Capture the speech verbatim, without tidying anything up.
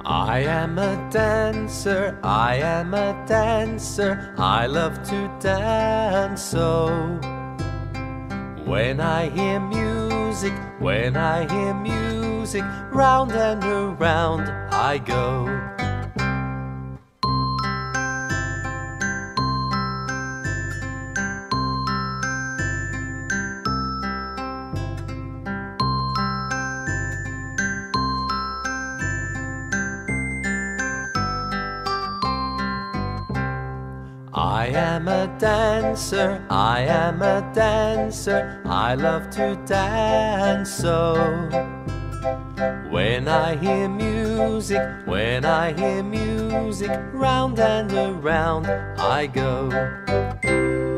I am a dancer, I am a dancer, I love to dance so. When I hear music, when I hear music, round and around I go. I am a dancer, I am a dancer, I love to dance so. When I hear music, when I hear music, round and around I go.